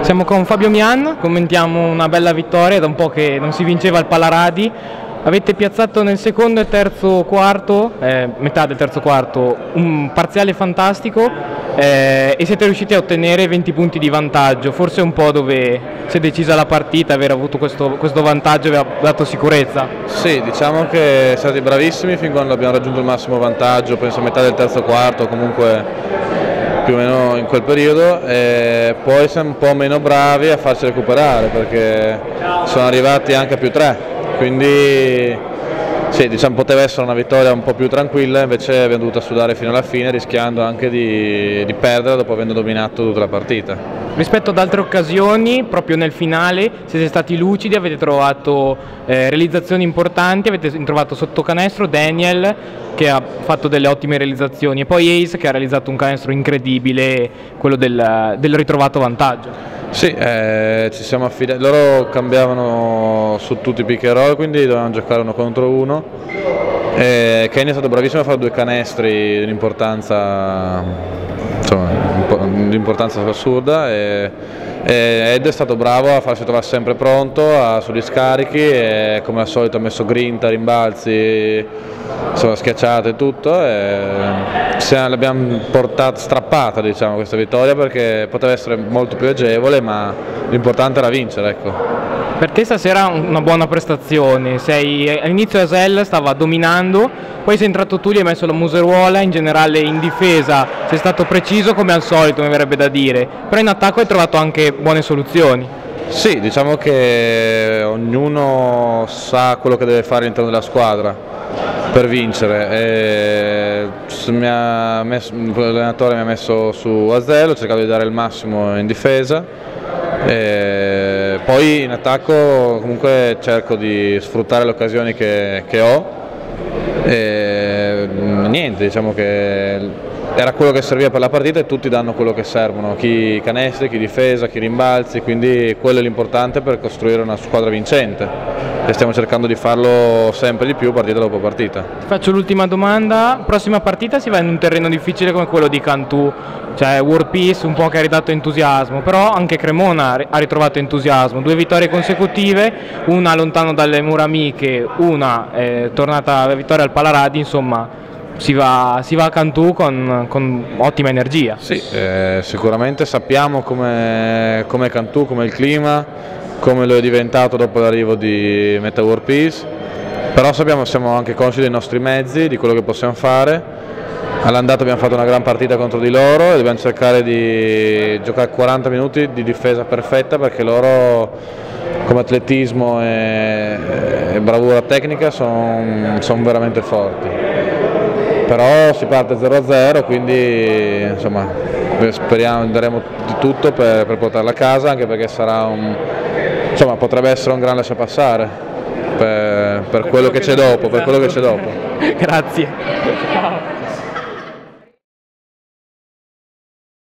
Siamo con Fabio Mian, commentiamo una bella vittoria, da un po' che non si vinceva al Palaradi. Avete piazzato nel secondo e terzo quarto, metà del terzo quarto, un parziale fantastico e siete riusciti a ottenere 20 punti di vantaggio. Forse un po' dove si è decisa la partita, aver avuto questo vantaggio vi ha dato sicurezza. Sì, diciamo che siamo stati bravissimi fin quando abbiamo raggiunto il massimo vantaggio, penso a metà del terzo quarto, comunque più o meno in quel periodo, e poi siamo un po' meno bravi a farci recuperare perché sono arrivati anche a +3, quindi sì, diciamo poteva essere una vittoria un po' più tranquilla, invece abbiamo dovuto sudare fino alla fine rischiando anche di perdere dopo aver dominato tutta la partita. Rispetto ad altre occasioni, proprio nel finale siete stati lucidi, avete trovato realizzazioni importanti, avete trovato sotto canestro Daniel che ha fatto delle ottime realizzazioni e poi Ace che ha realizzato un canestro incredibile, quello del ritrovato vantaggio. Sì, ci siamo affidati, loro cambiavano su tutti i pick and roll, quindi dovevamo giocare uno contro uno. Kenny è stato bravissimo a fare 2 canestri di un'importanza, insomma, di assurda, e Ed è stato bravo a farsi trovare sempre pronto sugli scarichi e come al solito ha messo grinta, rimbalzi, insomma, schiacciate e tutto, e l'abbiamo strappata, diciamo, questa vittoria, perché poteva essere molto più agevole, ma l'importante era vincere, ecco. Per te stasera una buona prestazione, all'inizio Asel stava dominando, poi sei entrato tu, gli hai messo la museruola, in generale in difesa sei stato preciso come al solito, mi verrebbe da dire, però in attacco hai trovato anche buone soluzioni. Sì, diciamo che ognuno sa quello che deve fare all'interno della squadra per vincere. L'allenatore mi ha messo su Asel, ho cercato di dare il massimo in difesa. Poi in attacco comunque cerco di sfruttare le occasioni che ho, e niente, diciamo che era quello che serviva per la partita e tutti danno quello che servono, chi canestri, chi difesa, chi rimbalzi, quindi quello è l'importante per costruire una squadra vincente e stiamo cercando di farlo sempre di più partita dopo partita. Ti faccio l'ultima domanda, prossima partita si va in un terreno difficile come quello di Cantù, cioè World Peace un po' che ha ridato entusiasmo, però anche Cremona ha ritrovato entusiasmo, 2 vittorie consecutive, una lontano dalle mura amiche, una tornata alla vittoria al Palaradi, insomma si va a Cantù con ottima energia. Sì, sicuramente sappiamo come Cantù, come il clima, come lo è diventato dopo l'arrivo di Meta World Peace, però siamo anche consci dei nostri mezzi, di quello che possiamo fare. All'andata abbiamo fatto una gran partita contro di loro e dobbiamo cercare di giocare 40 minuti di difesa perfetta, perché loro come atletismo e bravura tecnica sono veramente forti. Però si parte 0-0, quindi insomma, speriamo, daremo di tutto per portarla a casa, anche perché potrebbe essere un gran lasciapassare per quello che c'è dopo. Grazie. Ciao.